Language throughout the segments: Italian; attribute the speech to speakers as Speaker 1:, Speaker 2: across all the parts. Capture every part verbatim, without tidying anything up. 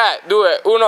Speaker 1: tre, due, uno.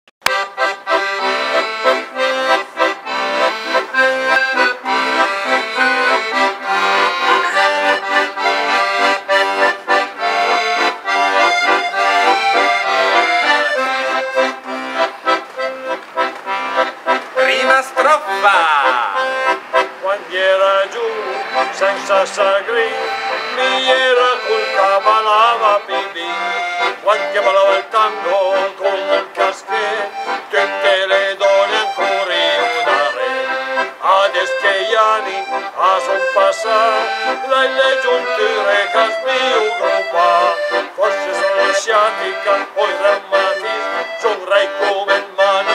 Speaker 2: Prima strofa.
Speaker 3: Quando era giù, senza sagri, mi era col cavalava pipì. Quando chiamava il tango con un casche, tutte le donne ancora iudare. Adesso che gli anni a son passati, lei le giunture che smio gruppa. Forse sono sciatica, poi drammatismo, son rai come il mani.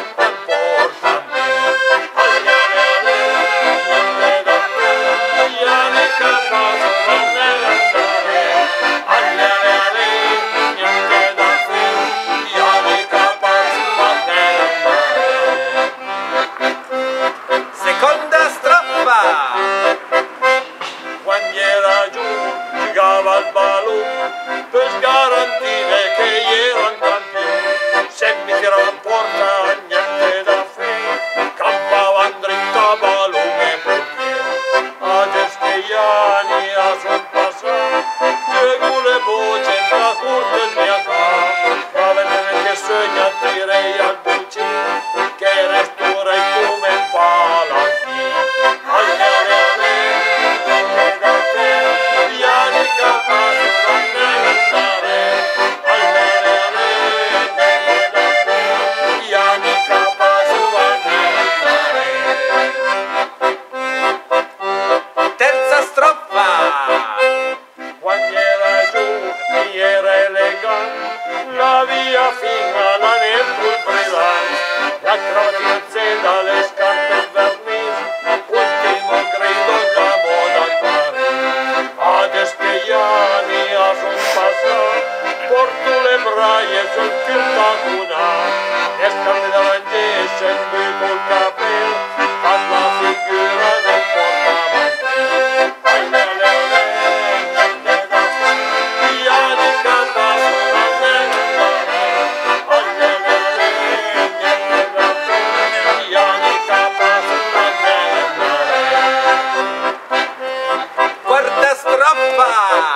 Speaker 2: Seconda strofa.
Speaker 3: Quando era giù, giocava al ballo per garantire che ero in campione. Se mi tirava in porta, niente da fare, campava dritto balone perché adesso che gli anni a son passati, seguo le voci tra curte il mio capo, ma vedere che sogna tirei al vicino, che resterei come un palanchino. Alle alle alle, niente da te, gli anni capaci non ne andare. Alle alle alle, niente da te, gli anni capaci non ne andare.
Speaker 2: Terza strofa.
Speaker 3: Quando era giù, mi era elegante, la via fino alla nebbia brillante, la cravatina zeda, le scarpe e vernici, ultimo grido da moda Parigi. Adesso che gli anni a son passati, porto le braie sul più tagunà, le scarpe davanti e sempre col capello, fa la figura del portamantello. Alle alle alle, niente da fare, gli anni capaci non ne andare. Alle alle alle, niente da fare, gli anni capaci non ne andare.
Speaker 2: Quarta strofa.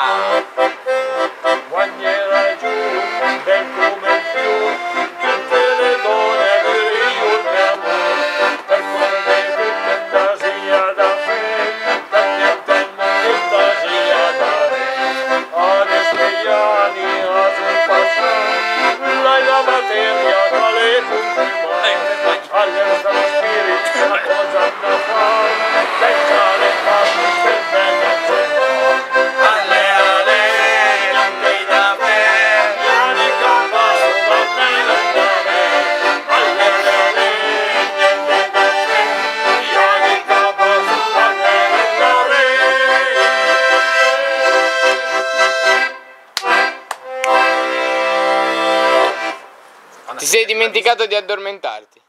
Speaker 3: Quando era giù, bel come il fiume, tutte le donne avevano il mio amore, per come mi fantasia da fare, per niente fantasia da re. Adesso che gli anni a son passati, lei la materia tra le punte alle restano spiriti, una cosa da fare, senza le parti per bene c'è.
Speaker 2: Alle alle, niente da fare.
Speaker 3: Gli anni capaci non ne andare. Alle alle alle, niente da fare. Gli anni capaci non ne andare.
Speaker 1: Ti sei dimenticato di addormentarti.